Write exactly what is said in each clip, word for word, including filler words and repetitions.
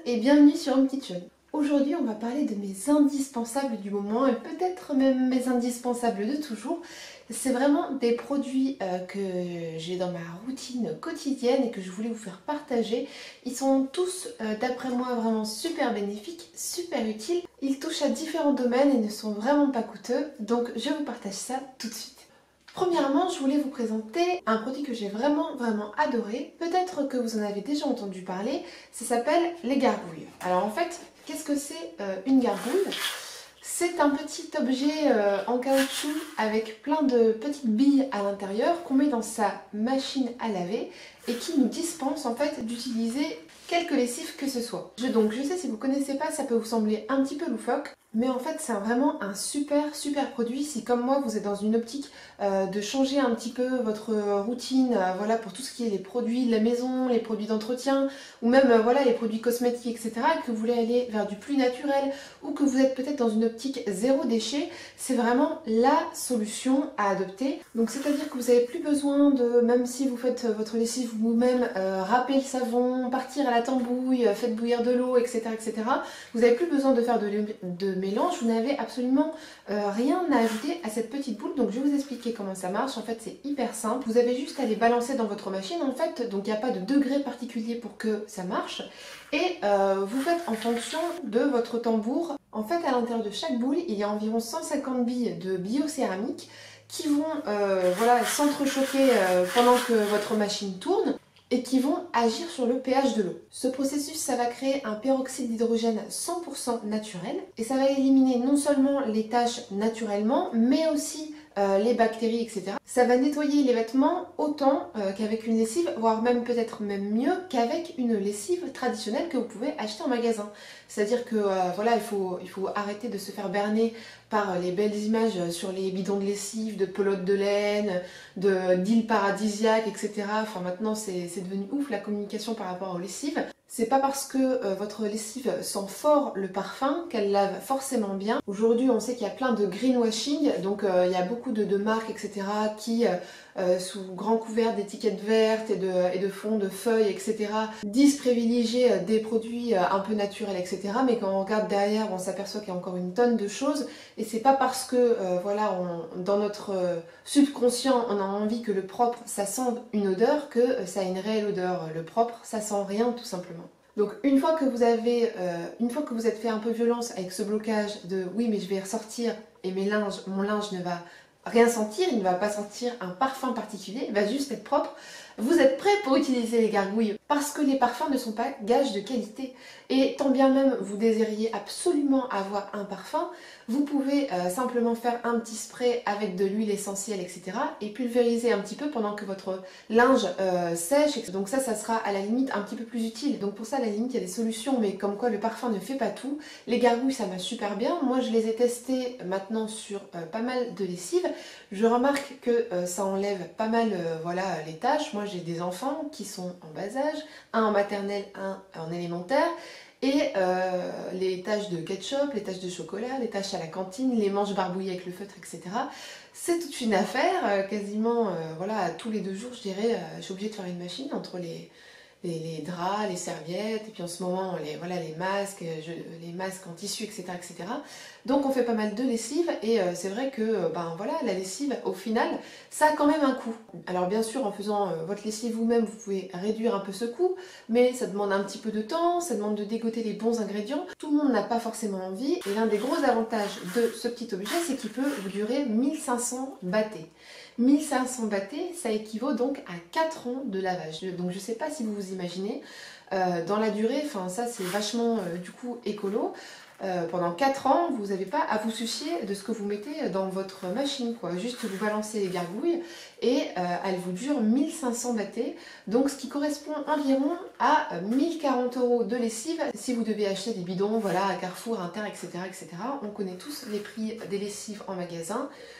et bienvenue sur Home Kitchen. Aujourd'hui on va parler de mes indispensables du moment et peut-être même mes indispensables de toujours. C'est vraiment des produits euh, que j'ai dans ma routine quotidienne et que je voulais vous faire partager. Ils sont tous euh, d'après moi vraiment super bénéfiques, super utiles. Ils touchent à différents domaines et ne sont vraiment pas coûteux, donc je vous partage ça tout de suite. Premièrement, je voulais vous présenter un produit que j'ai vraiment vraiment adoré. Peut-être que vous en avez déjà entendu parler, ça s'appelle les gargouilles. Alors en fait, qu'est-ce que c'est euh, une gargouille? C'est un petit objet euh, en caoutchouc avec plein de petites billes à l'intérieur qu'on met dans sa machine à laver et qui nous dispense en fait d'utiliser quelque lessive que ce soit. Je, donc je sais, si vous ne connaissez pas, ça peut vous sembler un petit peu loufoque, mais en fait c'est vraiment un super super produit. Si comme moi vous êtes dans une optique euh, de changer un petit peu votre routine, euh, voilà, pour tout ce qui est les produits de la maison, les produits d'entretien, ou même euh, voilà, les produits cosmétiques, et cetera, et que vous voulez aller vers du plus naturel, ou que vous êtes peut-être dans une optique zéro déchet, c'est vraiment la solution à adopter. Donc c'est à dire que vous n'avez plus besoin de, même si vous faites votre lessive vous-même, euh, râper le savon, partir à la tambouille, euh, faites bouillir de l'eau, et cetera, et cetera. Vous n'avez plus besoin de faire de, de mélange, vous n'avez absolument euh, rien à ajouter à cette petite boule. Donc je vais vous expliquer comment ça marche. En fait c'est hyper simple, vous avez juste à les balancer dans votre machine en fait, donc il n'y a pas de degré particulier pour que ça marche, et euh, vous faites en fonction de votre tambour. En fait à l'intérieur de chaque boule il y a environ cent cinquante billes de biocéramique qui vont euh, voilà, s'entrechoquer euh, pendant que votre machine tourne et qui vont agir sur le pH de l'eau. Ce processus, ça va créer un peroxyde d'hydrogène cent pour cent naturel et ça va éliminer non seulement les taches naturellement, mais aussi euh, les bactéries, et cetera. Ça va nettoyer les vêtements autant euh, qu'avec une lessive, voire même peut-être même mieux qu'avec une lessive traditionnelle que vous pouvez acheter en magasin. C'est-à-dire que euh, voilà, il faut, il faut arrêter de se faire berner par les belles images sur les bidons de lessive, de pelotes de laine, de d'îles paradisiaques, et cetera. Enfin maintenant c'est devenu ouf la communication par rapport aux lessives. C'est pas parce que euh, votre lessive sent fort le parfum qu'elle lave forcément bien. Aujourd'hui on sait qu'il y a plein de greenwashing, donc euh, il y a beaucoup de, de marques, et cetera qui euh, euh, sous grand couvert d'étiquettes vertes et de, et de fonds de feuilles, et cetera disent privilégier euh, des produits euh, un peu naturels, et cetera. Mais quand on regarde derrière, on s'aperçoit qu'il y a encore une tonne de choses. Et c'est pas parce que euh, voilà, on, dans notre euh, subconscient on a envie que le propre ça sente une odeur que euh, ça a une réelle odeur. Le propre ça sent rien tout simplement. Donc une fois que vous avez, euh, une fois que vous êtes fait un peu violence avec ce blocage de oui mais je vais ressortir et mes linges, mon linge ne va rien sentir, il ne va pas sentir un parfum particulier, il va juste être propre, vous êtes prêt pour utiliser les gargouilles parce que les parfums ne sont pas gages de qualité. Et tant bien même vous désiriez absolument avoir un parfum, vous pouvez euh, simplement faire un petit spray avec de l'huile essentielle, et cetera et pulvériser un petit peu pendant que votre linge euh, sèche. Donc ça, ça sera à la limite un petit peu plus utile. Donc pour ça, à la limite, il y a des solutions, mais comme quoi le parfum ne fait pas tout. Les gargouilles, ça marche super bien. Moi, je les ai testées maintenant sur euh, pas mal de lessives. Je remarque que euh, ça enlève pas mal euh, voilà, les taches. Moi, j'ai des enfants qui sont en bas âge, un en maternelle, un en élémentaire. Et euh, les taches de ketchup, les taches de chocolat, les taches à la cantine, les manches barbouillées avec le feutre, et cetera. C'est toute une affaire, euh, quasiment euh, voilà, tous les deux jours, je dirais, euh, je suis obligée de faire une machine entre les, les, les draps, les serviettes, et puis en ce moment, les, voilà, les masques, je, les masques en tissu, et cetera, et cetera. Donc on fait pas mal de lessive, et euh, c'est vrai que ben, voilà, la lessive, au final, ça a quand même un coût. Alors bien sûr, en faisant euh, votre lessive vous-même, vous pouvez réduire un peu ce coût, mais ça demande un petit peu de temps, ça demande de dégoter les bons ingrédients. Tout le monde n'a pas forcément envie, et l'un des gros avantages de ce petit objet, c'est qu'il peut vous durer mille cinq cents battés. mille cinq cents battés, ça équivaut donc à quatre ans de lavage. Donc je sais pas si vous vous imaginez, euh, dans la durée, enfin ça c'est vachement euh, du coup écolo. Euh, pendant quatre ans, vous n'avez pas à vous soucier de ce que vous mettez dans votre machine, quoi. Juste vous balancez les gargouilles et euh, elles vous durent mille cinq cents battés, donc ce qui correspond environ à mille quarante euros de lessive si vous devez acheter des bidons, voilà, à Carrefour, Inter, et cetera, et cetera. On connaît tous les prix des lessives en magasin.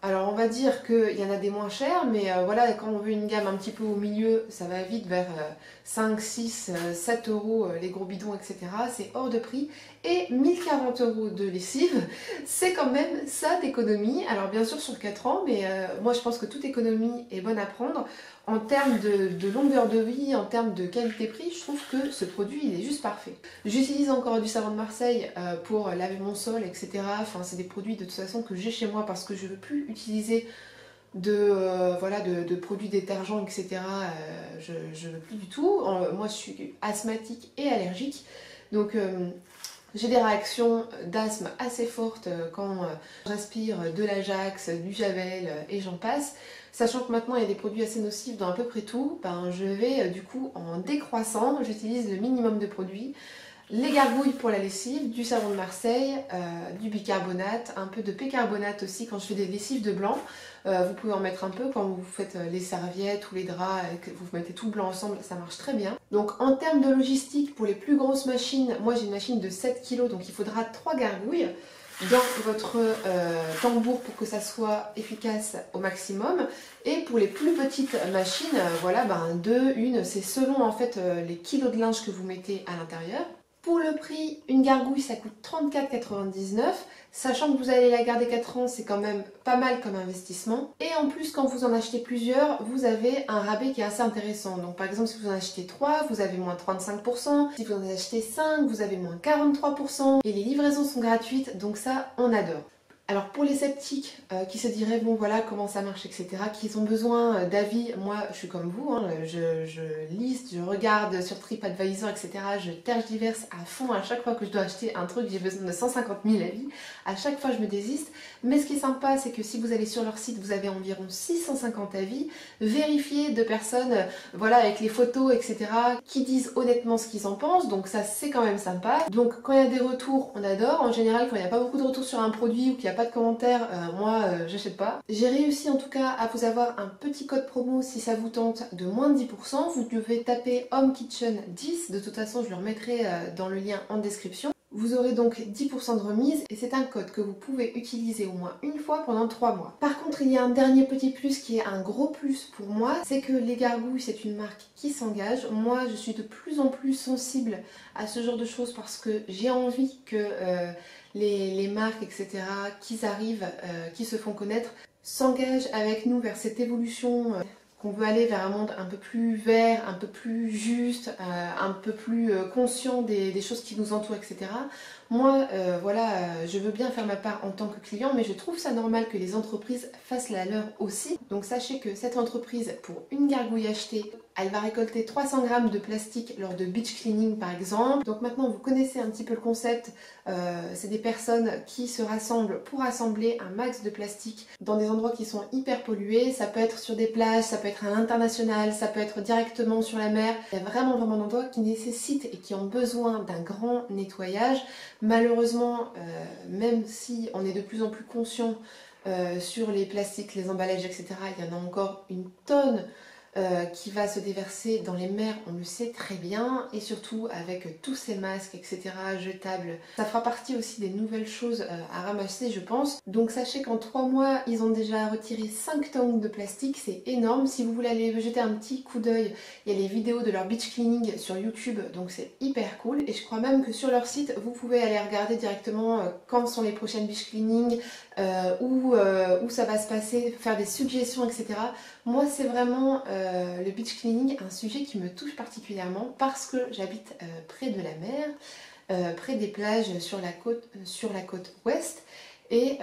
Alors on va dire qu'il y en a des moins chers, mais euh, voilà, quand on veut une gamme un petit peu au milieu, ça va vite vers euh, cinq, six, euh, sept euros euh, les gros bidons, et cetera. C'est hors de prix. Et mille quarante euros de lessive, c'est quand même ça d'économie. Alors bien sûr sur quatre ans, mais euh, moi je pense que toute économie est bonne à prendre. En termes de, de longueur de vie, en termes de qualité-prix, je trouve que ce produit il est juste parfait. J'utilise encore du savon de Marseille euh, pour laver mon sol, et cetera. Enfin, c'est des produits de toute façon que j'ai chez moi parce que je ne veux plus utiliser de, euh, voilà, de, de produits détergents, et cetera. Euh, je ne veux plus du tout. Euh, moi, je suis asthmatique et allergique. Donc, euh, j'ai des réactions d'asthme assez fortes quand euh, j'aspire de l'Ajax, du Javel euh, et j'en passe. Sachant que maintenant il y a des produits assez nocifs dans à peu près tout, ben, je vais euh, du coup en décroissant, j'utilise le minimum de produits. Les gargouilles pour la lessive, du savon de Marseille, euh, du bicarbonate, un peu de bicarbonate aussi quand je fais des lessives de blanc. Euh, vous pouvez en mettre un peu quand vous faites les serviettes ou les draps, et que vous mettez tout blanc ensemble, ça marche très bien. Donc en termes de logistique, pour les plus grosses machines, moi j'ai une machine de sept kilos, donc il faudra trois gargouilles dans votre euh, tambour pour que ça soit efficace au maximum. Et pour les plus petites machines, euh, voilà, ben deux, une, c'est selon en fait euh, les kilos de linge que vous mettez à l'intérieur. Pour le prix, une gargouille ça coûte trente-quatre quatre-vingt-dix-neuf, sachant que vous allez la garder quatre ans, c'est quand même pas mal comme investissement. Et en plus, quand vous en achetez plusieurs, vous avez un rabais qui est assez intéressant. Donc par exemple, si vous en achetez trois, vous avez moins trente-cinq pour cent. Si vous en achetez cinq, vous avez moins quarante-trois pour cent. Et les livraisons sont gratuites, donc ça, on adore. Alors pour les sceptiques euh, qui se diraient bon voilà comment ça marche, et cetera, qui ont besoin d'avis, moi je suis comme vous, hein, je, je liste, je regarde sur TripAdvisor, et cetera. Je tergiverse à fond à chaque fois que je dois acheter un truc, j'ai besoin de cent cinquante mille avis, à chaque fois je me désiste. Mais ce qui est sympa, c'est que si vous allez sur leur site, vous avez environ six cent cinquante avis vérifiés de personnes, euh, voilà, avec les photos, et cetera, qui disent honnêtement ce qu'ils en pensent, donc ça c'est quand même sympa. Donc quand il y a des retours, on adore. En général, quand il n'y a pas beaucoup de retours sur un produit ou qu'il n'y a pas de commentaires, euh, moi euh, j'achète pas. J'ai réussi en tout cas à vous avoir un petit code promo si ça vous tente de moins de dix pour cent. Vous devez taper Home Kitchen dix, de toute façon je le remettrai euh, dans le lien en description. Vous aurez donc dix pour cent de remise et c'est un code que vous pouvez utiliser au moins une fois pendant trois mois. Par contre, il y a un dernier petit plus qui est un gros plus pour moi, c'est que les gargouilles, c'est une marque qui s'engage. Moi, je suis de plus en plus sensible à ce genre de choses parce que j'ai envie que euh, les, les marques, et cetera, qui arrivent, euh, qui se font connaître, s'engagent avec nous vers cette évolution. Euh, qu'on veut aller vers un monde un peu plus vert, un peu plus juste, euh, un peu plus euh, conscient des, des choses qui nous entourent, et cetera. Moi, euh, voilà, euh, je veux bien faire ma part en tant que client, mais je trouve ça normal que les entreprises fassent la leur aussi. Donc sachez que cette entreprise, pour une gargouille achetée, elle va récolter trois cents grammes de plastique lors de beach cleaning par exemple. Donc maintenant vous connaissez un petit peu le concept, euh, c'est des personnes qui se rassemblent pour assembler un max de plastique dans des endroits qui sont hyper pollués. Ça peut être sur des plages, ça peut être à l'international, ça peut être directement sur la mer. Il y a vraiment vraiment d'endroits qui nécessitent et qui ont besoin d'un grand nettoyage. Malheureusement, euh, même si on est de plus en plus conscient euh, sur les plastiques, les emballages, et cetera, il y en a encore une tonne Euh, qui va se déverser dans les mers, on le sait très bien, et surtout avec tous ces masques, et cetera jetables. Ça fera partie aussi des nouvelles choses euh, à ramasser, je pense. Donc sachez qu'en trois mois, ils ont déjà retiré cinq tonnes de plastique, c'est énorme. Si vous voulez aller jeter un petit coup d'œil, il y a les vidéos de leur beach cleaning sur YouTube, donc c'est hyper cool. Et je crois même que sur leur site, vous pouvez aller regarder directement euh, quand sont les prochaines beach cleaning, euh, où, euh, où ça va se passer, faire des suggestions, et cetera. Moi, c'est vraiment euh, le beach cleaning, un sujet qui me touche particulièrement parce que j'habite euh, près de la mer, euh, près des plages sur la côte, sur la côte ouest, et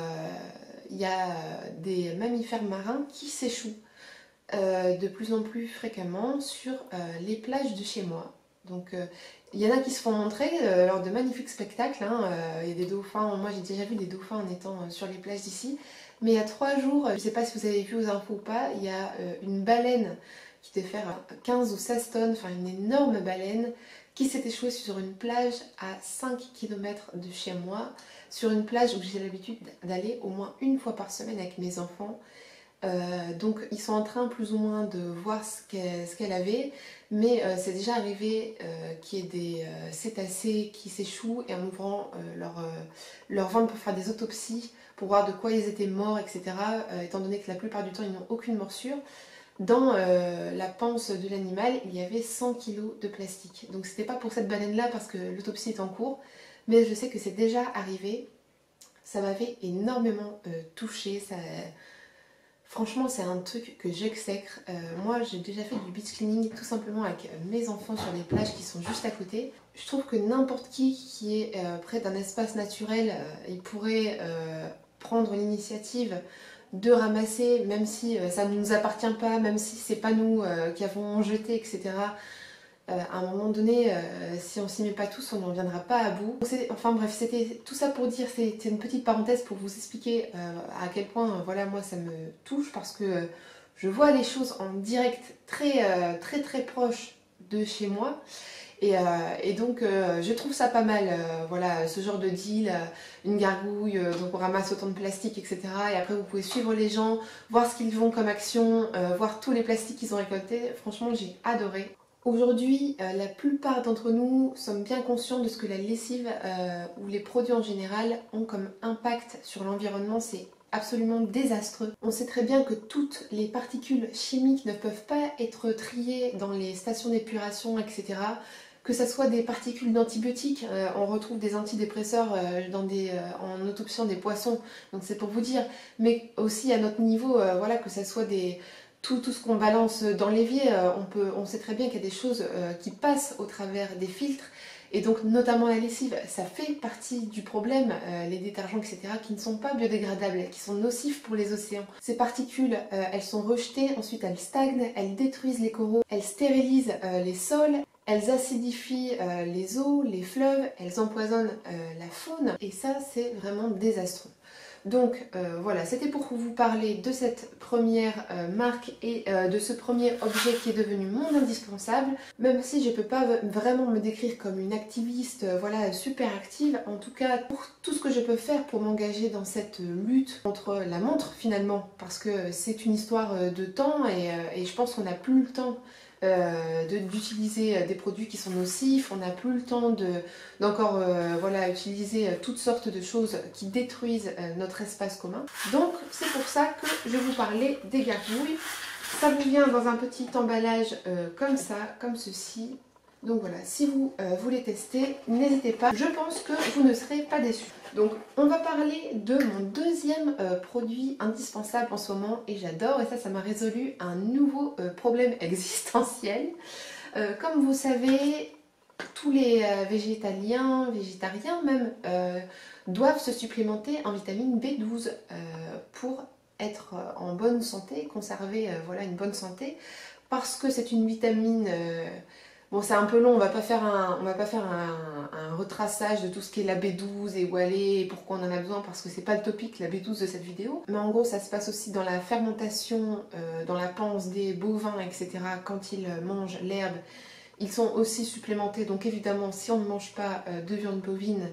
il euh, y a des mammifères marins qui s'échouent euh, de plus en plus fréquemment sur euh, les plages de chez moi. Donc, euh, il y en a qui se font montrer euh, lors de magnifiques spectacles. Hein. Euh, il y a des dauphins, moi j'ai déjà vu des dauphins en étant euh, sur les plages d'ici. Mais il y a trois jours, je ne sais pas si vous avez vu aux infos ou pas, il y a euh, une baleine qui devait faire quinze ou seize tonnes, enfin une énorme baleine, qui s'est échouée sur une plage à cinq kilomètres de chez moi, sur une plage où j'ai l'habitude d'aller au moins une fois par semaine avec mes enfants. Euh, donc ils sont en train plus ou moins de voir ce qu'elle ce qu'elle avait, mais euh, c'est déjà arrivé euh, qu'il y ait des euh, cétacés qui s'échouent et en ouvrant euh, leur, euh, leur ventre pour faire des autopsies, pour voir de quoi ils étaient morts, et cetera. Euh, étant donné que la plupart du temps ils n'ont aucune morsure, dans euh, la panse de l'animal il y avait cent kilos de plastique. Donc c'était pas pour cette baleine là parce que l'autopsie est en cours, mais je sais que c'est déjà arrivé. Ça m'avait énormément euh, touchée, ça... Franchement, c'est un truc que j'exècre. Euh, moi, j'ai déjà fait du beach cleaning tout simplement avec mes enfants sur les plages qui sont juste à côté. Je trouve que n'importe qui qui est euh, près d'un espace naturel, euh, il pourrait euh, prendre l'initiative de ramasser, même si euh, ça ne nous appartient pas, même si c'est pas nous euh, qui avons jeté, et cetera. Euh, à un moment donné, euh, si on s'y met pas tous, on n'en viendra pas à bout. Enfin bref, c'était tout ça pour dire, c'était une petite parenthèse pour vous expliquer euh, à quel point, euh, voilà, moi ça me touche parce que euh, je vois les choses en direct très euh, très très proche de chez moi. Et, euh, et donc euh, je trouve ça pas mal, euh, voilà, ce genre de deal, euh, une gargouille, euh, donc on ramasse autant de plastique, et cetera. Et après vous pouvez suivre les gens, voir ce qu'ils font comme action, euh, voir tous les plastiques qu'ils ont récoltés. Franchement, j'ai adoré. Aujourd'hui, euh, la plupart d'entre nous sommes bien conscients de ce que la lessive euh, ou les produits en général ont comme impact sur l'environnement. C'est absolument désastreux. On sait très bien que toutes les particules chimiques ne peuvent pas être triées dans les stations d'épuration, et cetera. Que ce soit des particules d'antibiotiques, euh, on retrouve des antidépresseurs euh, dans des, euh, en autopsiant des poissons, donc c'est pour vous dire, mais aussi à notre niveau, euh, voilà, que ce soit des... Tout, tout ce qu'on balance dans l'évier, euh, on, peut, on sait très bien qu'il y a des choses euh, qui passent au travers des filtres, et donc notamment la lessive, ça fait partie du problème, euh, les détergents, et cetera, qui ne sont pas biodégradables, qui sont nocifs pour les océans. Ces particules, euh, elles sont rejetées, ensuite elles stagnent, elles détruisent les coraux, elles stérilisent euh, les sols, elles acidifient euh, les eaux, les fleuves, elles empoisonnent euh, la faune, et ça c'est vraiment désastreux. Donc euh, voilà, c'était pour vous parler de cette première euh, marque et euh, de ce premier objet qui est devenu mon indispensable. Même si je ne peux pas vraiment me décrire comme une activiste euh, voilà, super active, en tout cas pour tout ce que je peux faire pour m'engager dans cette lutte contre la montre finalement, parce que c'est une histoire de temps et, euh, et je pense qu'on n'a plus le temps Euh, d'utiliser des produits qui sont nocifs, on n'a plus le temps d'encore de, euh, voilà, utiliser toutes sortes de choses qui détruisent euh, notre espace commun. Donc c'est pour ça que je vais vous parlais des gargouilles. Ça vous vient dans un petit emballage euh, comme ça, comme ceci. Donc voilà, si vous euh, voulez tester, n'hésitez pas, je pense que vous ne serez pas déçus. Donc on va parler de mon deuxième euh, produit indispensable en ce moment et j'adore, et ça, ça m'a résolu un nouveau euh, problème existentiel. Euh, comme vous savez, tous les euh, végétaliens, végétariens même, euh, doivent se supplémenter en vitamine B douze euh, pour être en bonne santé, conserver euh, voilà, une bonne santé, parce que c'est une vitamine... Euh, Bon, c'est un peu long, on va pas faire un, on va pas faire un, un retraçage de tout ce qui est la B douze et où elle est et pourquoi on en a besoin parce que c'est pas le topic, la B douze de cette vidéo. Mais en gros, ça se passe aussi dans la fermentation, euh, dans la panse des bovins, et cetera. Quand ils mangent l'herbe, ils sont aussi supplémentés. Donc évidemment, si on ne mange pas euh, de viande bovine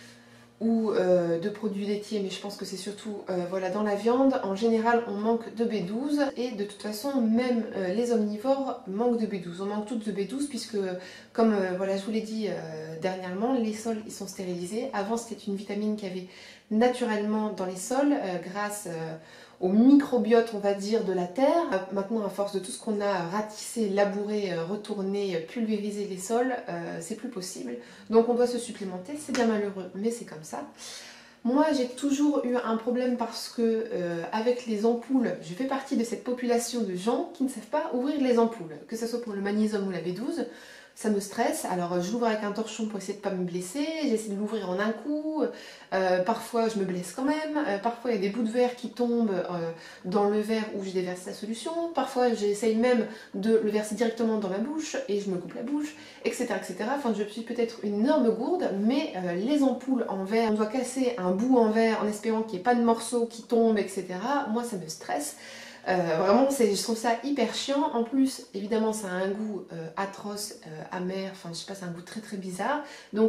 ou euh, de produits laitiers, mais je pense que c'est surtout euh, voilà, dans la viande, en général on manque de B douze et de toute façon même euh, les omnivores manquent de B douze. On manque toutes de B douze puisque comme euh, voilà, je vous l'ai dit euh, dernièrement, les sols ils sont stérilisés. Avant c'était une vitamine qui avait naturellement dans les sols euh, grâce euh, au microbiote on va dire de la terre. Maintenant à force de tout ce qu'on a ratissé, labouré, retourné, pulvérisé les sols, euh, c'est plus possible. Donc on doit se supplémenter, c'est bien malheureux mais c'est comme ça. Moi j'ai toujours eu un problème parce que euh, avec les ampoules, je fais partie de cette population de gens qui ne savent pas ouvrir les ampoules, que ce soit pour le magnésium ou la B douze. Ça me stresse, alors je l'ouvre avec un torchon pour essayer de ne pas me blesser, j'essaie de l'ouvrir en un coup, euh, parfois je me blesse quand même, euh, parfois il y a des bouts de verre qui tombent euh, dans le verre où je déverse la solution, parfois j'essaye même de le verser directement dans ma bouche et je me coupe la bouche, et cetera et cetera. Enfin je suis peut-être une énorme gourde, mais euh, les ampoules en verre, on doit casser un bout en verre en espérant qu'il n'y ait pas de morceaux qui tombent, et cetera. Moi ça me stresse. Euh, vraiment, je trouve ça hyper chiant. En plus, évidemment, ça a un goût euh, atroce, euh, amer, enfin, je sais pas, c'est un goût très très bizarre. Donc,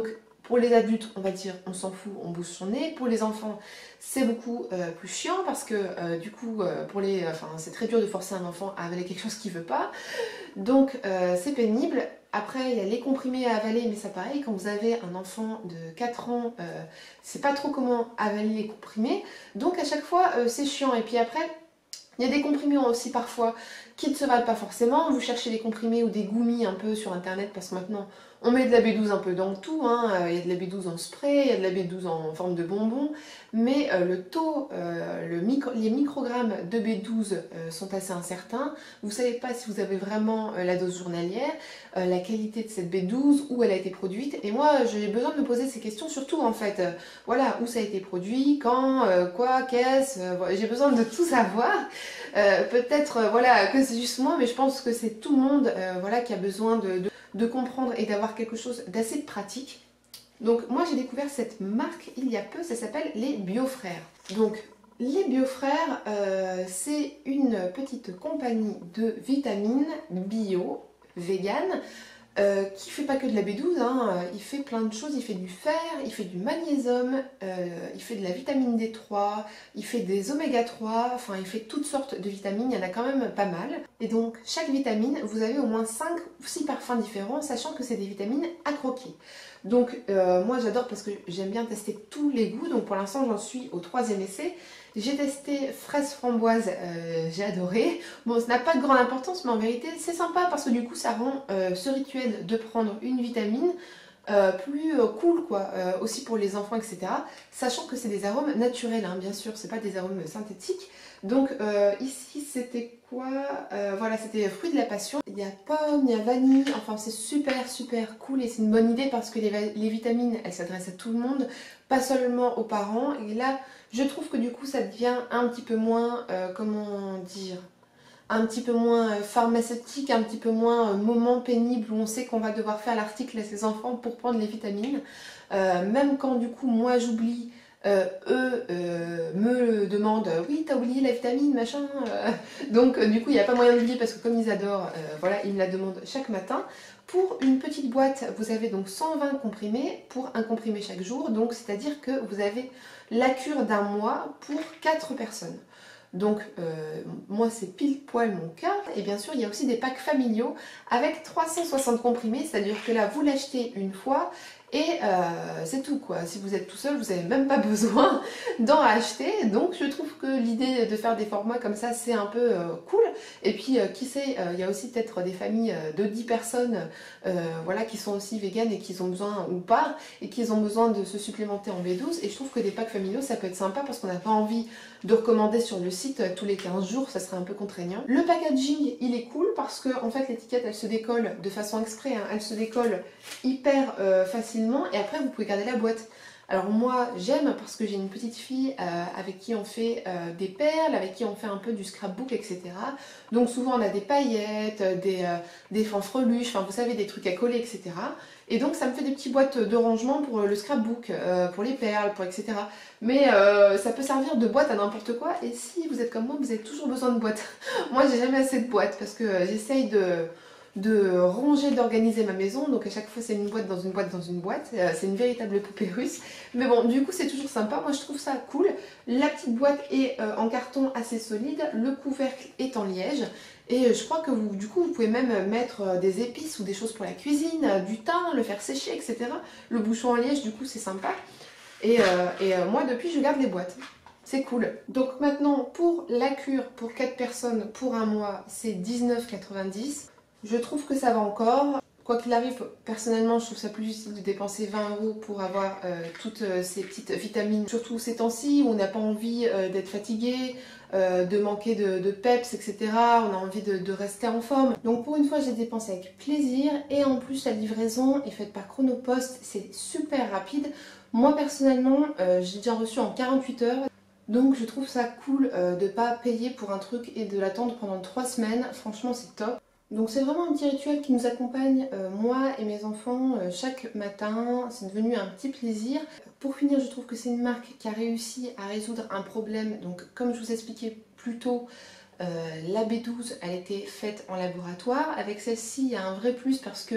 Pour les adultes, on va dire, on s'en fout, on bouge son nez. Pour les enfants, c'est beaucoup euh, plus chiant parce que euh, du coup, euh, pour les, enfin, c'est très dur de forcer un enfant à avaler quelque chose qu'il veut pas. Donc euh, c'est pénible. Après, il y a les comprimés à avaler, mais ça pareil, quand vous avez un enfant de quatre ans, euh, c'est pas trop comment avaler les comprimés. Donc à chaque fois, euh, c'est chiant. Et puis après, il y a des comprimés aussi parfois qui ne se valent pas forcément. Vous cherchez des comprimés ou des goumis un peu sur internet parce que maintenant on met de la B douze un peu dans tout. Hein. Il y a de la B douze en spray, il y a de la B douze en forme de bonbon. Mais euh, le taux, euh, le micro, les microgrammes de B douze euh, sont assez incertains. Vous ne savez pas si vous avez vraiment euh, la dose journalière, euh, la qualité de cette B douze, où elle a été produite. Et moi, j'ai besoin de me poser ces questions, surtout en fait, euh, voilà, où ça a été produit, quand, euh, quoi, qu'est-ce, euh, voilà, j'ai besoin de tout savoir. Euh, Peut-être euh, voilà, que c'est juste moi, mais je pense que c'est tout le monde euh, voilà, qui a besoin de, de, de comprendre et d'avoir quelque chose d'assez pratique. Donc moi j'ai découvert cette marque il y a peu, ça s'appelle les Biofrères. Donc les Biofrères, euh, c'est une petite compagnie de vitamines bio, vegan, euh, qui fait pas que de la B douze, hein. Il fait plein de choses, il fait du fer, il fait du magnésium, euh, il fait de la vitamine D trois, il fait des oméga trois, enfin il fait toutes sortes de vitamines, il y en a quand même pas mal. Et donc chaque vitamine, vous avez au moins cinq ou six parfums différents, sachant que c'est des vitamines à croquer. Donc euh, moi j'adore parce que j'aime bien tester tous les goûts, donc pour l'instant j'en suis au troisième essai. J'ai testé fraise framboise, euh, j'ai adoré. Bon, ça n'a pas de grande importance, mais en vérité, c'est sympa parce que du coup, ça rend euh, ce rituel de prendre une vitamine euh, plus euh, cool, quoi. Euh, aussi pour les enfants, et cetera. Sachant que c'est des arômes naturels, hein, bien sûr, c'est pas des arômes synthétiques. Donc euh, ici, c'était quoi euh, Voilà, c'était fruit de la passion. Il y a pomme, il y a vanille. Enfin, c'est super, super cool et c'est une bonne idée parce que les, les vitamines, elles s'adressent à tout le monde, pas seulement aux parents. Et là, je trouve que du coup ça devient un petit peu moins, euh, comment dire, un petit peu moins euh, pharmaceutique, un petit peu moins euh, moment pénible où on sait qu'on va devoir faire l'article à ses enfants pour prendre les vitamines. Euh, même quand du coup moi j'oublie, euh, eux euh, me demandent oui t'as oublié la vitamine machin. Euh. Donc euh, du coup il n'y a pas moyen d'oublier parce que comme ils adorent, euh, voilà, ils me la demandent chaque matin. Pour une petite boîte, vous avez donc cent vingt comprimés pour un comprimé chaque jour, donc c'est-à-dire que vous avez la cure d'un mois pour quatre personnes. Donc euh, moi c'est pile poil mon cas. Et bien sûr il y a aussi des packs familiaux avec trois cent soixante comprimés, c'est-à-dire que là vous l'achetez une fois et euh, c'est tout quoi. Si vous êtes tout seul, vous n'avez même pas besoin d'en acheter. Donc je trouve que l'idée de faire des formats comme ça c'est un peu euh, cool. Et puis euh, qui sait, euh, il y a aussi peut-être des familles de dix personnes euh, voilà, qui sont aussi véganes et qui ont besoin ou pas et qui ont besoin de se supplémenter en B douze. Et je trouve que des packs familiaux ça peut être sympa parce qu'on n'a pas envie de recommander sur le site tous les quinze jours, ça serait un peu contraignant. Le packaging il est cool parce que en fait l'étiquette elle se décolle de façon exprès, hein, elle se décolle hyper euh, facilement et après vous pouvez garder la boîte. Alors moi j'aime parce que j'ai une petite fille euh, avec qui on fait euh, des perles, avec qui on fait un peu du scrapbook, et cetera. Donc souvent on a des paillettes, des, euh, des fanfreluches, enfin vous savez des trucs à coller, et cetera. Et donc ça me fait des petites boîtes de rangement pour le scrapbook, euh, pour les perles, pour et cetera. Mais euh, ça peut servir de boîte à n'importe quoi. Et si vous êtes comme moi, vous avez toujours besoin de boîtes. Moi j'ai jamais assez de boîtes parce que j'essaye de... de ranger, d'organiser ma maison, donc à chaque fois c'est une boîte dans une boîte dans une boîte, euh, c'est une véritable poupée russe, mais bon du coup c'est toujours sympa, moi je trouve ça cool. La petite boîte est euh, en carton assez solide, le couvercle est en liège, et je crois que vous, du coup vous pouvez même mettre euh, des épices ou des choses pour la cuisine, euh, du thym, le faire sécher, et cetera. Le bouchon en liège du coup c'est sympa, et, euh, et euh, moi depuis je garde les boîtes. C'est cool. Donc maintenant pour la cure pour quatre personnes pour un mois c'est dix-neuf quatre-vingt-dix. Je trouve que ça va encore. Quoi qu'il arrive, personnellement, je trouve ça plus utile de dépenser vingt euros pour avoir euh, toutes euh, ces petites vitamines. Surtout ces temps-ci où on n'a pas envie euh, d'être fatigué, euh, de manquer de, de peps, et cetera. On a envie de, de rester en forme. Donc pour une fois, j'ai dépensé avec plaisir. Et en plus, la livraison est faite par Chronopost. C'est super rapide. Moi, personnellement, euh, j'ai déjà reçu en quarante-huit heures. Donc je trouve ça cool euh, de ne pas payer pour un truc et de l'attendre pendant trois semaines. Franchement, c'est top. Donc c'est vraiment un petit rituel qui nous accompagne, euh, moi et mes enfants, euh, chaque matin. C'est devenu un petit plaisir. Pour finir, je trouve que c'est une marque qui a réussi à résoudre un problème. Donc comme je vous expliquais plus tôt, euh, la B douze, elle était faite en laboratoire. Avec celle-ci, il y a un vrai plus parce que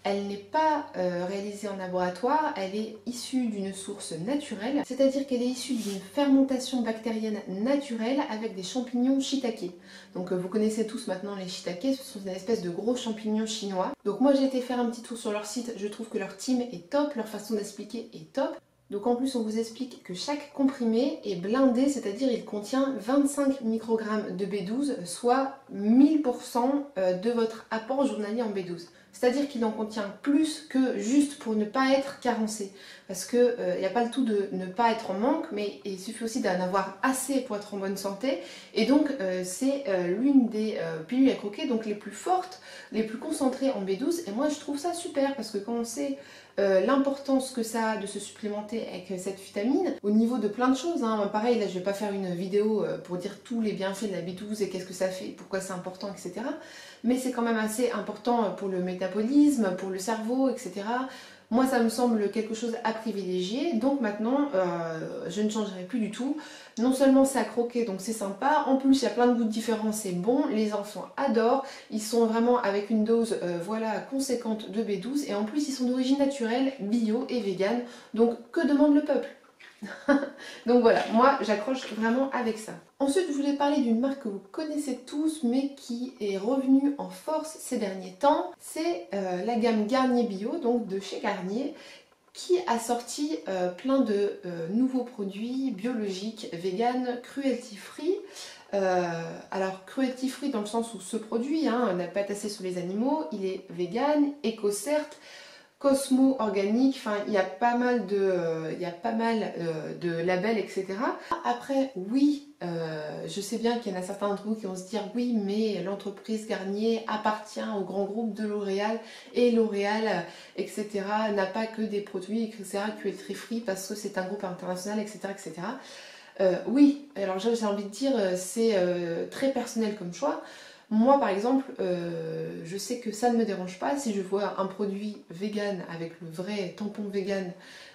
elle n'est pas euh, réalisée en laboratoire, elle est issue d'une source naturelle, c'est-à-dire qu'elle est issue d'une fermentation bactérienne naturelle avec des champignons shiitake. Donc euh, vous connaissez tous maintenant les shiitake, ce sont des espèces de gros champignons chinois. Donc moi j'ai été faire un petit tour sur leur site, je trouve que leur team est top, leur façon d'expliquer est top. Donc en plus on vous explique que chaque comprimé est blindé, c'est-à-dire il contient vingt-cinq microgrammes de B douze, soit mille pour cent de votre apport journalier en B douze. C'est-à-dire qu'il en contient plus que juste pour ne pas être carencé. Parce qu'il n'y euh, a pas le tout de ne pas être en manque, mais il suffit aussi d'en avoir assez pour être en bonne santé. Et donc euh, c'est euh, l'une des euh, pilules à croquer donc les plus fortes, les plus concentrées en B douze. Et moi je trouve ça super parce que quand on sait euh, l'importance que ça a de se supplémenter avec cette vitamine, au niveau de plein de choses, hein. Pareil là je vais pas faire une vidéo pour dire tous les bienfaits de la B douze et qu'est-ce que ça fait, pourquoi c'est important, et cetera. Mais c'est quand même assez important pour le métabolisme, pour le cerveau, et cetera. Moi, ça me semble quelque chose à privilégier. Donc maintenant, euh, je ne changerai plus du tout. Non seulement c'est à croquer, donc c'est sympa. En plus, il y a plein de goûts différents, c'est bon. Les enfants adorent. Ils sont vraiment avec une dose euh, voilà, conséquente de B douze. Et en plus, ils sont d'origine naturelle, bio et vegan. Donc, que demande le peuple? Donc voilà, moi j'accroche vraiment avec ça. Ensuite, je voulais parler d'une marque que vous connaissez tous, mais qui est revenue en force ces derniers temps. C'est euh, la gamme Garnier Bio, donc de chez Garnier, qui a sorti euh, plein de euh, nouveaux produits biologiques, vegan, cruelty free. Euh, alors cruelty free dans le sens où ce produit hein, n'a pas tassé sur les animaux, il est vegan, éco certes, Cosmo organique, enfin il y a pas mal de, euh, il y a pas mal, euh, de labels, et cetera. Après, oui, euh, je sais bien qu'il y en a certains d'entre vous qui vont se dire oui, mais l'entreprise Garnier appartient au grand groupe de L'Oréal et L'Oréal, et cetera n'a pas que des produits, et cetera cruelty free parce que c'est un groupe international, et cetera et cetera. Euh, oui, alors j'ai envie de dire c'est euh, très personnel comme choix. Moi par exemple, euh, je sais que ça ne me dérange pas si je vois un produit vegan avec le vrai tampon vegan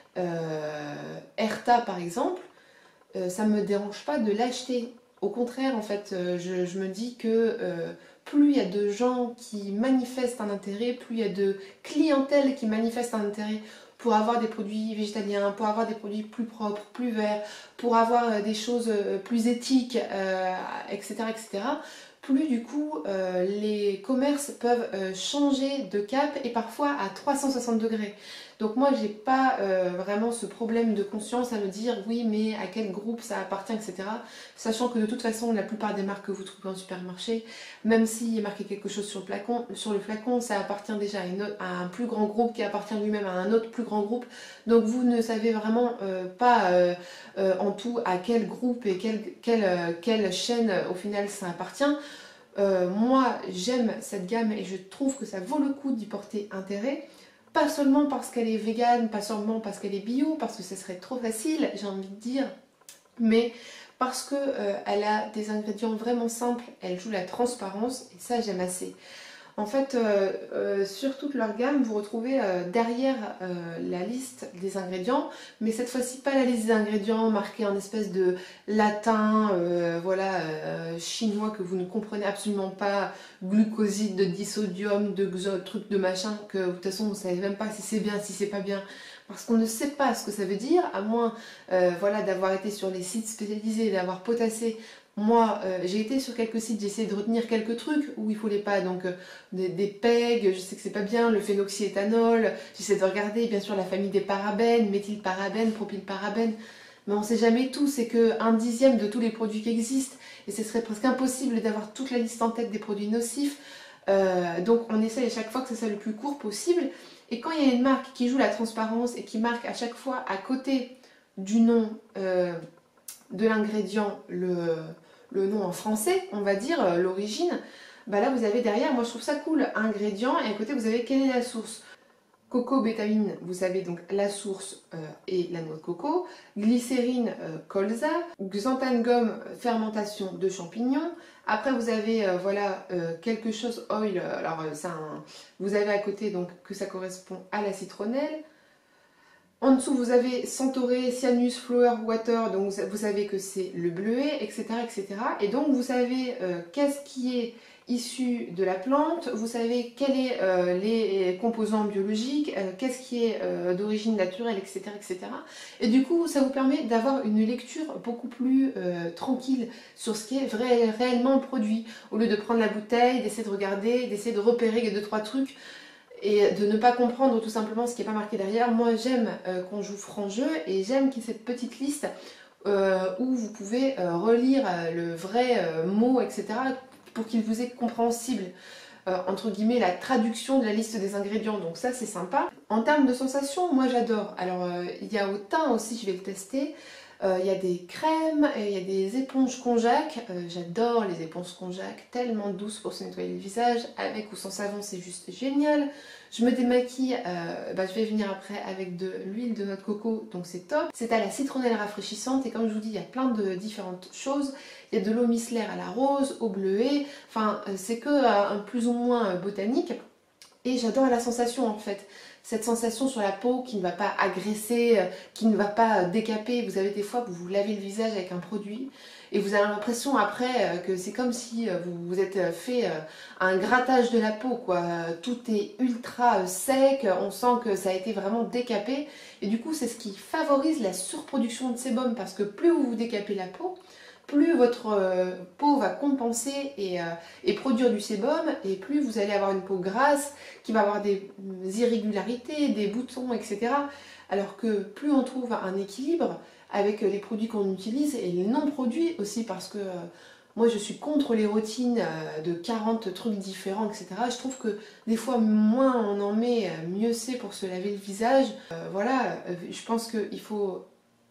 euh, Erta par exemple, euh, ça ne me dérange pas de l'acheter. Au contraire en fait, euh, je, je me dis que euh, plus il y a de gens qui manifestent un intérêt, plus il y a de clientèle qui manifeste un intérêt pour avoir des produits végétaliens, pour avoir des produits plus propres, plus verts, pour avoir des choses plus éthiques, euh, et cetera, et cetera, plus du coup euh, les commerces peuvent euh, changer de cap et parfois à trois cent soixante degrés. Donc moi j'ai pas euh, vraiment ce problème de conscience à me dire oui mais à quel groupe ça appartient, et cetera. Sachant que de toute façon la plupart des marques que vous trouvez en supermarché, même s'il est marqué quelque chose sur le flacon, sur le flacon ça appartient déjà à, une autre, à un plus grand groupe qui appartient lui-même à un autre plus grand groupe. Donc vous ne savez vraiment euh, pas euh, euh, en tout à quel groupe et quelle, quelle, euh, quelle chaîne au final ça appartient. Euh, moi j'aime cette gamme et je trouve que ça vaut le coup d'y porter intérêt. Pas seulement parce qu'elle est végane, pas seulement parce qu'elle est bio, parce que ce serait trop facile, j'ai envie de dire, mais parce qu'elle euh, a des ingrédients vraiment simples, elle joue la transparence et ça j'aime assez. En fait, euh, euh, sur toute leur gamme, vous retrouvez euh, derrière euh, la liste des ingrédients, mais cette fois-ci pas la liste des ingrédients marquée en espèce de latin, euh, voilà, euh, chinois que vous ne comprenez absolument pas, glucoside, de disodium, de xo, truc de machin, que de toute façon vous ne savez même pas si c'est bien, si c'est pas bien. Parce qu'on ne sait pas ce que ça veut dire, à moins euh, voilà, d'avoir été sur les sites spécialisés, d'avoir potassé. Moi, euh, j'ai été sur quelques sites, j'ai essayé de retenir quelques trucs où il ne fallait pas, donc euh, des, des P E G, je sais que c'est pas bien, le phénoxyéthanol, j'essaie de regarder bien sûr la famille des parabènes, méthylparabènes, propylparabènes, mais on ne sait jamais tout, c'est qu'un dixième de tous les produits qui existent, et ce serait presque impossible d'avoir toute la liste en tête des produits nocifs, euh, donc on essaie à chaque fois que ça soit le plus court possible, et quand il y a une marque qui joue la transparence et qui marque à chaque fois à côté du nom euh, de l'ingrédient le... le nom en français, on va dire, l'origine, bah là vous avez derrière, moi je trouve ça cool, ingrédients, et à côté vous avez quelle est la source. Coco bétamine, vous savez donc la source euh, et la noix de coco, glycérine, euh, colza, xanthane gomme, fermentation de champignons, après vous avez euh, voilà euh, quelque chose oil, alors euh, ça, un... vous avez à côté donc que ça correspond à la citronnelle. En dessous, vous avez Centauré, Cyanus, Flower, Water, donc vous savez que c'est le bleuet, et cetera, et cetera. Et donc, vous savez euh, qu'est-ce qui est issu de la plante, vous savez quels sont euh, les composants biologiques, euh, qu'est-ce qui est euh, d'origine naturelle, et cetera, et cetera. Et du coup, ça vous permet d'avoir une lecture beaucoup plus euh, tranquille sur ce qui est vrai, réellement produit, au lieu de prendre la bouteille, d'essayer de regarder, d'essayer de repérer deux trois trucs et de ne pas comprendre tout simplement ce qui n'est pas marqué derrière. Moi, j'aime euh, qu'on joue franc jeu et j'aime qu'il y ait cette petite liste euh, où vous pouvez euh, relire euh, le vrai euh, mot, et cetera, pour qu'il vous est compréhensible, euh, entre guillemets, la traduction de la liste des ingrédients. Donc ça, c'est sympa. En termes de sensations, moi j'adore. Alors, euh, il y a au thym aussi, je vais le tester. Euh, il y a des crèmes, il y a des éponges konjac. Euh, j'adore les éponges konjac, tellement douces pour se nettoyer le visage. Avec ou sans savon, c'est juste génial. Je me démaquille, euh, bah, je vais venir après avec de l'huile de noix de coco, donc c'est top. C'est à la citronnelle rafraîchissante et comme je vous dis, il y a plein de différentes choses. Il y a de l'eau micellaire à la rose, au bleuet, enfin c'est que euh, un plus ou moins botanique. Et j'adore la sensation en fait. Cette sensation sur la peau qui ne va pas agresser, qui ne va pas décaper. Vous avez des fois où vous lavez le visage avec un produit et vous avez l'impression après que c'est comme si vous vous êtes fait un grattage de la peau, quoi. Tout est ultra sec, on sent que ça a été vraiment décapé. Et du coup, c'est ce qui favorise la surproduction de sébum parce que plus vous vous décapez la peau, plus votre euh, peau va compenser et, euh, et produire du sébum, et plus vous allez avoir une peau grasse qui va avoir des irrégularités, des boutons, et cetera. Alors que plus on trouve un équilibre avec les produits qu'on utilise et les non-produits aussi, parce que euh, moi je suis contre les routines euh, de quarante trucs différents, et cetera. Je trouve que des fois moins on en met, mieux c'est pour se laver le visage. Euh, voilà, euh, je pense qu'il faut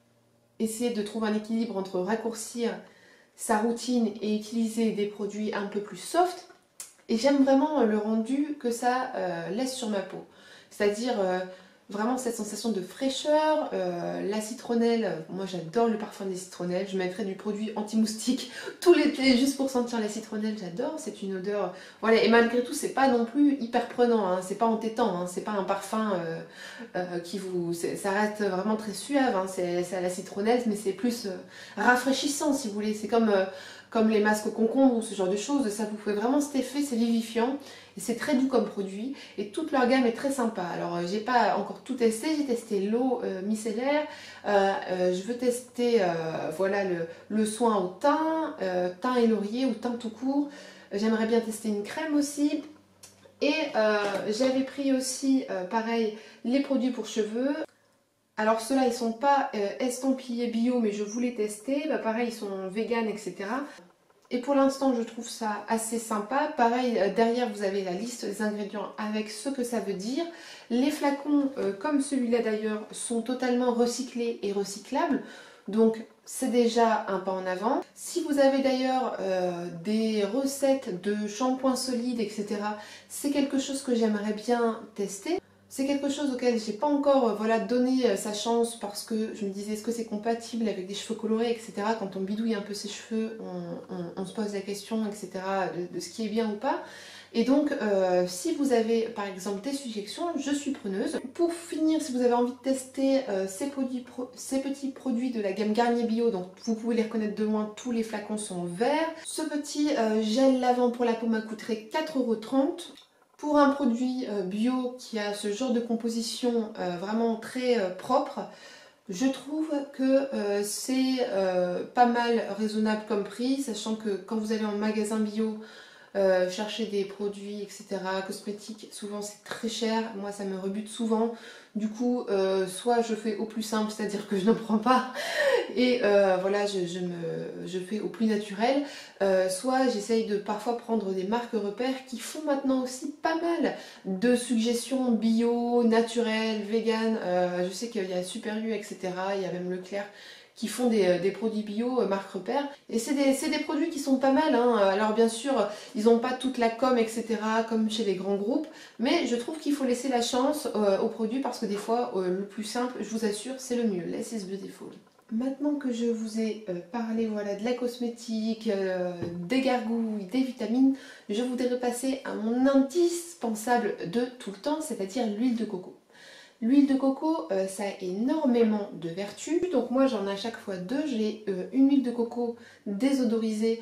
essayer de trouver un équilibre entre raccourcir sa routine et utiliser des produits un peu plus soft. Et j'aime vraiment le rendu que ça euh, laisse sur ma peau. C'est-à-dire euh, vraiment cette sensation de fraîcheur, euh, la citronnelle. Moi j'adore le parfum des citronnelles. Je mettrais du produit anti-moustique tout l'été juste pour sentir la citronnelle. J'adore, c'est une odeur. Voilà, et malgré tout, c'est pas non plus hyper prenant, hein. C'est pas entêtant, hein. C'est pas un parfum euh, euh, qui vous. Ça reste vraiment très suave, hein. C'est à la citronnelle, mais c'est plus euh, rafraîchissant si vous voulez. C'est comme. Euh, comme les masques au concombre ou ce genre de choses, ça vous fait vraiment cet effet, c'est vivifiant et c'est très doux comme produit et toute leur gamme est très sympa. Alors euh, j'ai pas encore tout testé, j'ai testé l'eau euh, micellaire, euh, euh, je veux tester euh, voilà le, le soin au thym, euh, thym et laurier ou thym tout court. J'aimerais bien tester une crème aussi. Et euh, j'avais pris aussi euh, pareil les produits pour cheveux. Alors ceux-là ils sont pas euh, estampillés bio mais je voulais tester, bah, pareil ils sont vegan, et cetera. Et pour l'instant je trouve ça assez sympa. Pareil euh, derrière vous avez la liste des ingrédients avec ce que ça veut dire. Les flacons euh, comme celui-là d'ailleurs sont totalement recyclés et recyclables. Donc c'est déjà un pas en avant. Si vous avez d'ailleurs euh, des recettes de shampoing solide, et cetera, c'est quelque chose que j'aimerais bien tester. C'est quelque chose auquel j'ai pas encore euh, voilà, donné euh, sa chance parce que je me disais est-ce que c'est compatible avec des cheveux colorés, et cetera. Quand on bidouille un peu ses cheveux, on, on, on se pose la question, et cetera de, de ce qui est bien ou pas. Et donc euh, si vous avez par exemple des suggestions, je suis preneuse. Pour finir, si vous avez envie de tester euh, ces, produits pro ces petits produits de la gamme Garnier Bio, donc vous pouvez les reconnaître de loin, tous les flacons sont verts. Ce petit euh, gel lavant pour la peau m'a coûté quatre euros trente. Pour un produit bio qui a ce genre de composition euh, vraiment très euh, propre, je trouve que euh, c'est euh, pas mal raisonnable comme prix, sachant que quand vous allez en magasin bio euh, chercher des produits, et cetera, cosmétiques, souvent c'est très cher, moi ça me rebute souvent. Du coup, euh, soit je fais au plus simple, c'est-à-dire que je ne prends pas, et euh, voilà, je, je, me, je fais au plus naturel, euh, soit j'essaye de parfois prendre des marques repères qui font maintenant aussi pas mal de suggestions bio, naturelles, vegan. Euh, je sais qu'il y a Super U, et cetera, il y a même Leclerc qui font des, des produits bio, euh, marque repère. Et c'est des, des produits qui sont pas mal, hein. Alors bien sûr, ils n'ont pas toute la com, et cetera, comme chez les grands groupes, mais je trouve qu'il faut laisser la chance euh, aux produits parce que des fois, euh, le plus simple, je vous assure, c'est le mieux. Less is beautiful. Maintenant que je vous ai euh, parlé voilà, de la cosmétique, euh, des gargouilles, des vitamines, je voudrais passer à mon indispensable de tout le temps, c'est-à-dire l'huile de coco. L'huile de coco, euh, ça a énormément de vertus, donc moi j'en ai à chaque fois deux. J'ai euh, une huile de coco désodorisée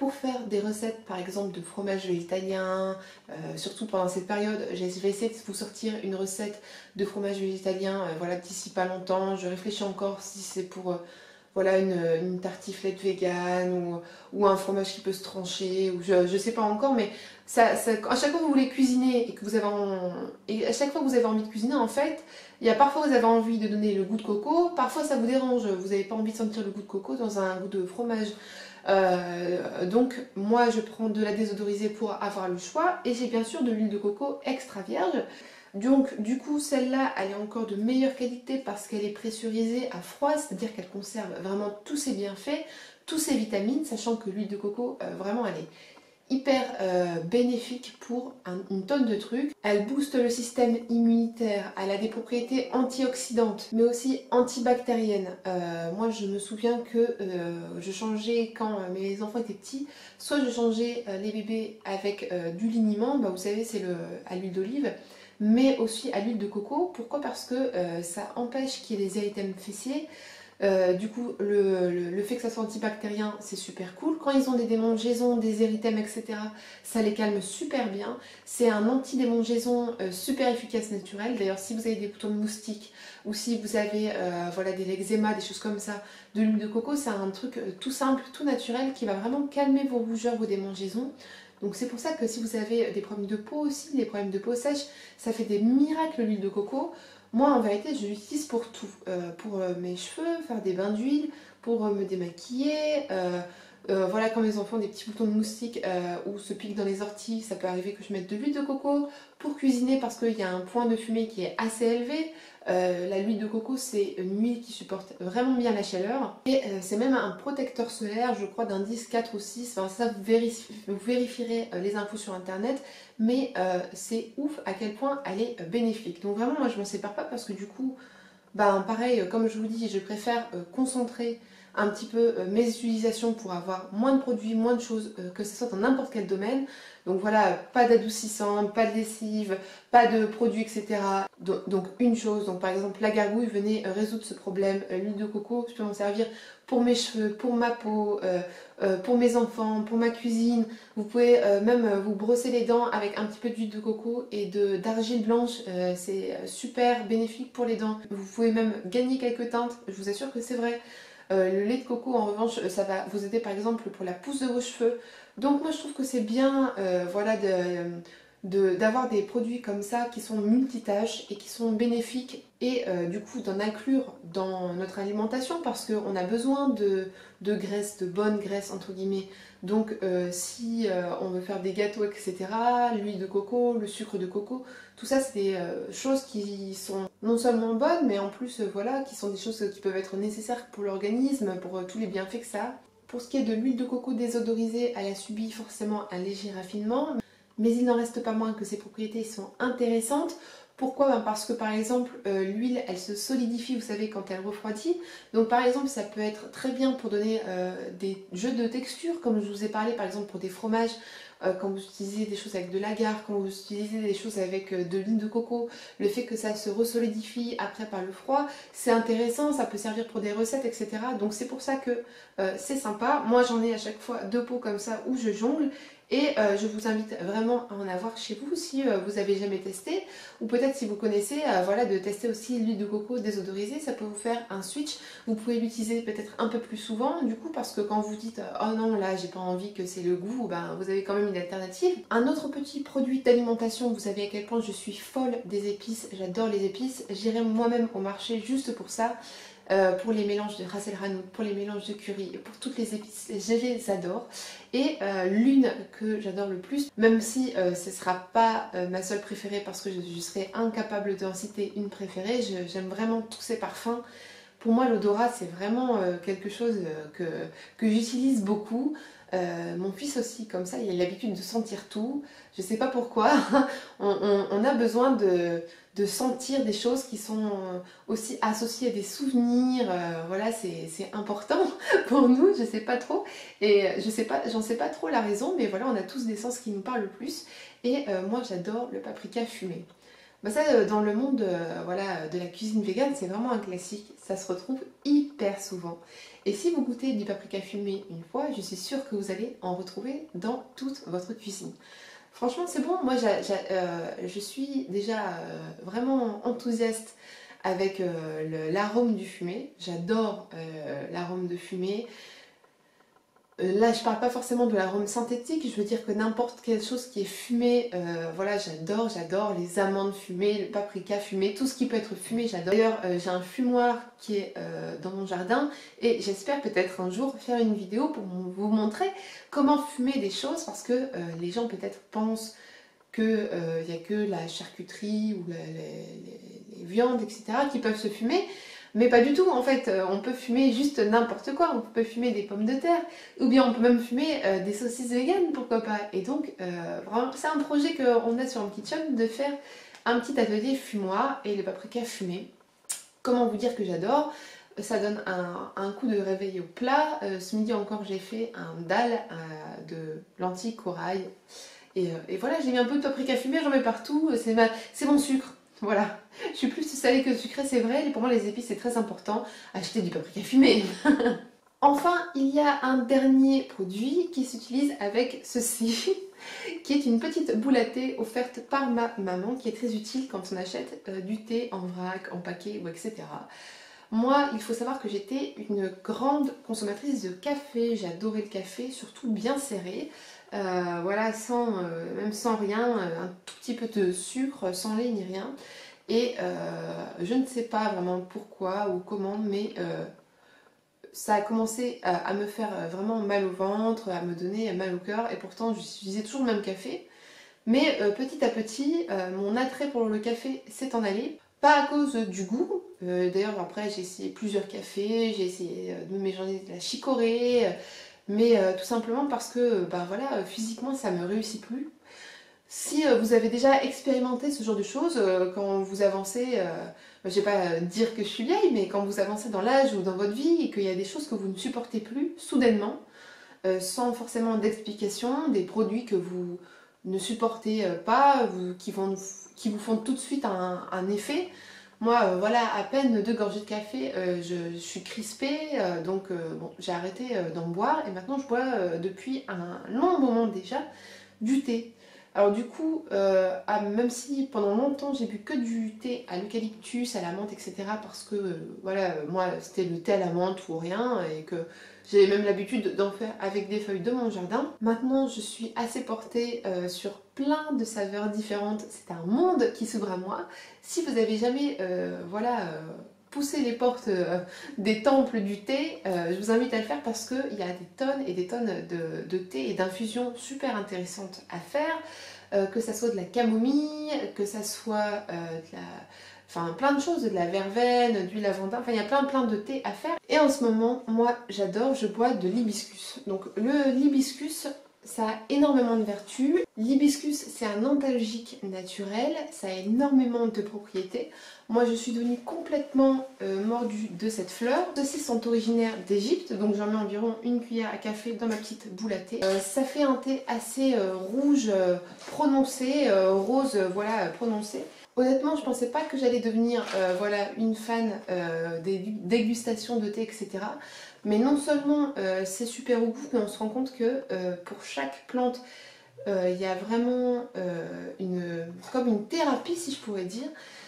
pour faire des recettes par exemple de fromage végétalien, euh, surtout pendant cette période. Je vais essayer de vous sortir une recette de fromage végétalien euh, voilà, d'ici pas longtemps. Je réfléchis encore si c'est pour... Euh, voilà, une, une tartiflette vegan ou, ou un fromage qui peut se trancher, ou je ne sais pas encore, mais ça, ça, à chaque fois que vous voulez cuisiner et que vous avez en, et à chaque fois que vous avez envie de cuisiner, en fait, il y a parfois vous avez envie de donner le goût de coco, parfois ça vous dérange, vous n'avez pas envie de sentir le goût de coco dans un goût de fromage. Euh, donc moi je prends de la désodorisée pour avoir le choix, et j'ai bien sûr de l'huile de coco extra vierge. Donc du coup celle-là elle est encore de meilleure qualité parce qu'elle est pressurisée à froid, c'est-à-dire qu'elle conserve vraiment tous ses bienfaits, tous ses vitamines, sachant que l'huile de coco euh, vraiment elle est hyper euh, bénéfique pour un, une tonne de trucs. Elle booste le système immunitaire, elle a des propriétés antioxydantes mais aussi antibactériennes. Euh, moi je me souviens que euh, je changeais quand euh, mes enfants étaient petits, soit je changeais euh, les bébés avec euh, du liniment, bah, vous savez c'est le à l'huile d'olive, mais aussi à l'huile de coco. Pourquoi? Parce que euh, ça empêche qu'il y ait des érythèmes fessiers. Euh, du coup, le, le, le fait que ça soit antibactérien, c'est super cool. Quand ils ont des démangeaisons, des érythèmes, et cetera, ça les calme super bien. C'est un anti-démangeaison euh, super efficace naturel. D'ailleurs, si vous avez des boutons de moustiques ou si vous avez euh, voilà, des eczémas, des choses comme ça, de l'huile de coco, c'est un truc euh, tout simple, tout naturel qui va vraiment calmer vos rougeurs, vos démangeaisons. Donc c'est pour ça que si vous avez des problèmes de peau aussi, des problèmes de peau sèche, ça fait des miracles l'huile de coco. Moi en vérité je l'utilise pour tout, euh, pour euh, mes cheveux, faire des bains d'huile, pour euh, me démaquiller, euh, euh, voilà quand mes enfants ont des petits boutons de moustiques euh, ou se piquent dans les orties, ça peut arriver que je mette de l'huile de coco pour cuisiner parce qu'il y a un point de fumée qui est assez élevé. Euh, la l'huile de coco c'est une huile qui supporte vraiment bien la chaleur et euh, c'est même un protecteur solaire je crois d'indice quatre ou six, enfin ça vous, vérifiez, vous vérifierez euh, les infos sur internet, mais euh, c'est ouf à quel point elle est euh, bénéfique. Donc vraiment moi je m'en sépare pas parce que du coup ben pareil, comme je vous dis, je préfère euh, concentrer un petit peu euh, mes utilisations pour avoir moins de produits, moins de choses, euh, que ce soit dans n'importe quel domaine. Donc voilà, pas d'adoucissant, pas de lessive, pas de produits, et cetera. Donc, donc une chose, donc par exemple la gargouille, venez euh, résoudre ce problème. Euh, L'huile de coco, je peux m'en servir pour mes cheveux, pour ma peau, euh, euh, pour mes enfants, pour ma cuisine. Vous pouvez euh, même euh, vous brosser les dents avec un petit peu d'huile de coco et de d'argile blanche, euh, c'est super bénéfique pour les dents. Vous pouvez même gagner quelques teintes, je vous assure que c'est vrai. Euh, le lait de coco en revanche ça va vous aider par exemple pour la pousse de vos cheveux. Donc moi je trouve que c'est bien euh, voilà, de, d'avoir des produits comme ça qui sont multitâches et qui sont bénéfiques et euh, du coup d'en inclure dans notre alimentation parce qu'on a besoin de, de graisse, de bonne graisse entre guillemets. Donc euh, si euh, on veut faire des gâteaux, et cetera, l'huile de coco, le sucre de coco, tout ça c'est des euh, choses qui sont non seulement bonnes mais en plus euh, voilà, qui sont des choses qui peuvent être nécessaires pour l'organisme, pour euh, tous les bienfaits que ça a. Pour ce qui est de l'huile de coco désodorisée, elle a subi forcément un léger raffinement, mais il n'en reste pas moins que ses propriétés sont intéressantes. Pourquoi? Ben parce que par exemple euh, l'huile elle se solidifie, vous savez, quand elle refroidit. Donc par exemple ça peut être très bien pour donner euh, des jeux de texture, comme je vous ai parlé par exemple pour des fromages, euh, quand vous utilisez des choses avec de l'agar, quand vous utilisez des choses avec euh, de l'huile de coco, le fait que ça se resolidifie après par le froid, c'est intéressant, ça peut servir pour des recettes, et cetera. Donc c'est pour ça que euh, c'est sympa. Moi j'en ai à chaque fois deux pots comme ça où je jongle. Et euh, je vous invite vraiment à en avoir chez vous si euh, vous avez jamais testé, ou peut-être si vous connaissez, euh, voilà, de tester aussi l'huile de coco désodorisée, ça peut vous faire un switch. Vous pouvez l'utiliser peut-être un peu plus souvent du coup parce que quand vous dites euh, oh non là j'ai pas envie que c'est le goût, ben, vous avez quand même une alternative. Un autre petit produit d'alimentation, vous savez à quel point je suis folle des épices, j'adore les épices, j'irai moi-même au marché juste pour ça. Euh, pour les mélanges de ras el hanout, pour les mélanges de curry, pour toutes les épices, je les adore. Et euh, l'une que j'adore le plus, même si euh, ce ne sera pas euh, ma seule préférée parce que je, je serais incapable d'en citer une préférée, j'aime vraiment tous ces parfums. Pour moi l'odorat c'est vraiment euh, quelque chose euh, que, que j'utilise beaucoup. Euh, mon fils aussi, comme ça, il a l'habitude de sentir tout. Je sais pas pourquoi. on, on, on a besoin de, de sentir des choses qui sont aussi associées à des souvenirs. Euh, voilà, c'est important pour nous. Je sais pas trop. Et je sais pas, j'en sais pas trop la raison, mais voilà, on a tous des sens qui nous parlent le plus. Et euh, moi, j'adore le paprika fumé. Bah ça, euh, dans le monde euh, voilà, de la cuisine végane, c'est vraiment un classique. Ça se retrouve hyper souvent. Et si vous goûtez du paprika fumé une fois, je suis sûre que vous allez en retrouver dans toute votre cuisine. Franchement, c'est bon. Moi, j'a- j'a- euh, je suis déjà euh, vraiment enthousiaste avec euh, le- l'arôme du fumé. J'adore euh, l'arôme de fumé. Euh, Là, je parle pas forcément de l'arôme synthétique, je veux dire que n'importe quelle chose qui est fumée, euh, voilà, j'adore, j'adore les amandes fumées, le paprika fumé, tout ce qui peut être fumé, j'adore. D'ailleurs, euh, j'ai un fumoir qui est euh, dans mon jardin et j'espère peut-être un jour faire une vidéo pour vous montrer comment fumer des choses parce que euh, les gens peut-être pensent qu'il n'y a que la charcuterie ou la- les, les- les viandes, et cetera qui peuvent se fumer. Mais pas du tout, en fait, euh, on peut fumer juste n'importe quoi, on peut fumer des pommes de terre, ou bien on peut même fumer euh, des saucisses véganes, pourquoi pas. Et donc, euh, vraiment, c'est un projet qu'on a sur Kitchen de faire un petit atelier fumoir et le paprika fumé. Comment vous dire que j'adore? Ça donne un, un coup de réveil au plat. Euh, ce midi encore, j'ai fait un dal euh, de lentilles corail. Et, euh, et voilà, j'ai mis un peu de paprika fumé, j'en mets partout, c'est ma, c'est mon sucre. Voilà, je suis plus salée que sucrée, c'est vrai, et pour moi les épices c'est très important. Acheter du paprika fumé. Enfin, il y a un dernier produit qui s'utilise avec ceci, qui est une petite boule à thé offerte par ma maman, qui est très utile quand on achète euh, du thé en vrac, en paquet ou et cetera. Moi, il faut savoir que j'étais une grande consommatrice de café. J'adorais le café, surtout bien serré. Euh, voilà, sans, euh, même sans rien, euh, un tout petit peu de sucre, sans lait ni rien. Et euh, je ne sais pas vraiment pourquoi ou comment, mais euh, ça a commencé à, à me faire vraiment mal au ventre, à me donner mal au cœur. Et pourtant, j'utilisais toujours le même café. Mais euh, petit à petit, euh, mon attrait pour le café s'est en allé. Pas à cause du goût. Euh, D'ailleurs, après, j'ai essayé plusieurs cafés, j'ai essayé euh, de me mélanger de la chicorée, euh, mais euh, tout simplement parce que, bah voilà, euh, physiquement, ça me réussit plus. Si euh, vous avez déjà expérimenté ce genre de choses, euh, quand vous avancez, euh, bah, je vais pas euh, dire que je suis vieille, mais quand vous avancez dans l'âge ou dans votre vie et qu'il y a des choses que vous ne supportez plus, soudainement, euh, sans forcément d'explication, des produits que vous ne supportez euh, pas, vous- qui, vont, qui vous font tout de suite un, un effet. Moi, euh, voilà, à peine deux gorgées de café, euh, je, je suis crispée, euh, donc euh, bon, j'ai arrêté euh, d'en boire et maintenant je bois euh, depuis un long moment déjà du thé. Alors du coup, euh, ah, même si pendant longtemps j'ai bu que du thé à l'eucalyptus, à la menthe, et cetera. Parce que euh, voilà, euh, moi c'était le thé à la menthe ou rien et que j'ai même l'habitude d'en faire avec des feuilles de mon jardin. Maintenant, je suis assez portée euh, sur plein de saveurs différentes. C'est un monde qui s'ouvre à moi. Si vous avez jamais, euh, voilà, euh, poussé les portes euh, des temples du thé, euh, je vous invite à le faire parce qu'il y a des tonnes et des tonnes de, de thé et d'infusions super intéressantes à faire. Euh, que ça soit de la camomille, que ça soit euh, de la... Enfin, plein de choses, de la verveine, du lavandin, enfin il y a plein plein de thé à faire. Et en ce moment, moi j'adore, je bois de l'hibiscus. Donc le l'hibiscus, ça a énormément de vertus. L'hibiscus, c'est un antalgique naturel, ça a énormément de propriétés. Moi, je suis devenue complètement euh, mordue de cette fleur. Ceux-ci sont originaires d'Égypte, donc j'en mets environ une cuillère à café dans ma petite boule à thé. Euh, ça fait un thé assez euh, rouge euh, prononcé, euh, rose, euh, voilà, euh, prononcé. Honnêtement, je pensais pas que j'allais devenir euh, voilà, une fan euh, des dégustations de thé, et cetera. Mais non seulement euh, c'est super au goût, mais on se rend compte que euh, pour chaque plante, euh, il y a vraiment euh, une, comme une thérapie, si je pourrais dire.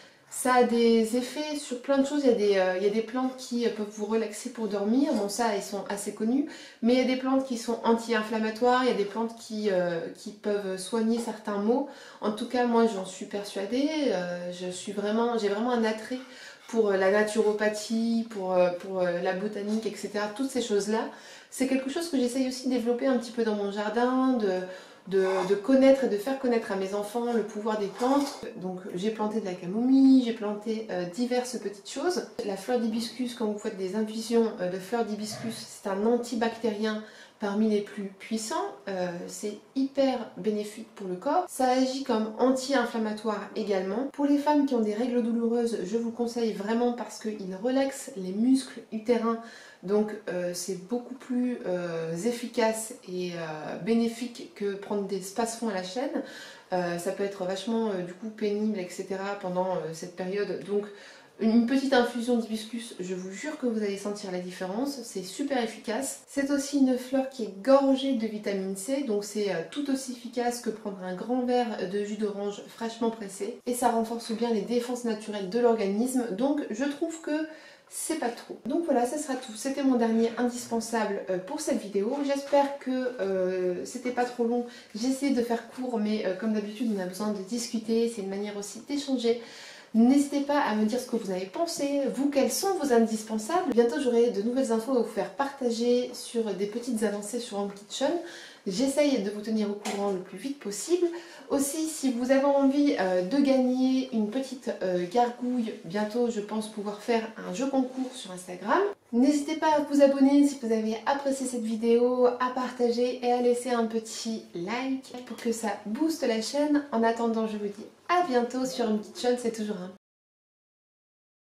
Ça a des effets sur plein de choses. Il y a des, euh, il y a des plantes qui peuvent vous relaxer pour dormir. Bon, ça, ils sont assez connus. Mais il y a des plantes qui sont anti-inflammatoires. Il y a des plantes qui, euh, qui peuvent soigner certains maux. En tout cas, moi, j'en suis persuadée. Euh, je suis vraiment, j'ai vraiment un attrait pour la naturopathie, pour, euh, pour euh, la botanique, et cetera. Toutes ces choses-là. C'est quelque chose que j'essaye aussi de développer un petit peu dans mon jardin, de... De, de connaître et de faire connaître à mes enfants le pouvoir des plantes. Donc j'ai planté de la camomille, j'ai planté euh, diverses petites choses. La fleur d'hibiscus, quand vous faites des infusions euh, de fleur d'hibiscus, c'est un antibactérien parmi les plus puissants. Euh, c'est hyper bénéfique pour le corps. Ça agit comme anti-inflammatoire également. Pour les femmes qui ont des règles douloureuses, je vous conseille vraiment parce qu'il relaxe les muscles utérins. Donc euh, c'est beaucoup plus euh, efficace et euh, bénéfique que prendre des spasfons à la chaîne. Euh, ça peut être vachement euh, du coup pénible, et cetera pendant euh, cette période. Donc une petite infusion d'hibiscus, je vous jure que vous allez sentir la différence, c'est super efficace. C'est aussi une fleur qui est gorgée de vitamine C, donc c'est euh, tout aussi efficace que prendre un grand verre de jus d'orange fraîchement pressé. Et ça renforce bien les défenses naturelles de l'organisme, donc je trouve que c'est pas trop. Donc voilà, ça sera tout. C'était mon dernier indispensable euh, pour cette vidéo. J'espère que euh, c'était pas trop long. J'ai essayé de faire court, mais euh, comme d'habitude, on a besoin de discuter. C'est une manière aussi d'échanger. N'hésitez pas à me dire ce que vous avez pensé, vous, quels sont vos indispensables. Bientôt, j'aurai de nouvelles infos à vous faire partager sur des petites avancées sur Home Kitchen. J'essaye de vous tenir au courant le plus vite possible. Aussi, si vous avez envie euh, de gagner une petite euh, gargouille, bientôt je pense pouvoir faire un jeu concours sur Instagram. N'hésitez pas à vous abonner si vous avez apprécié cette vidéo, à partager et à laisser un petit like pour que ça booste la chaîne. En attendant, je vous dis à bientôt sur Home Kitchen, c'est toujours un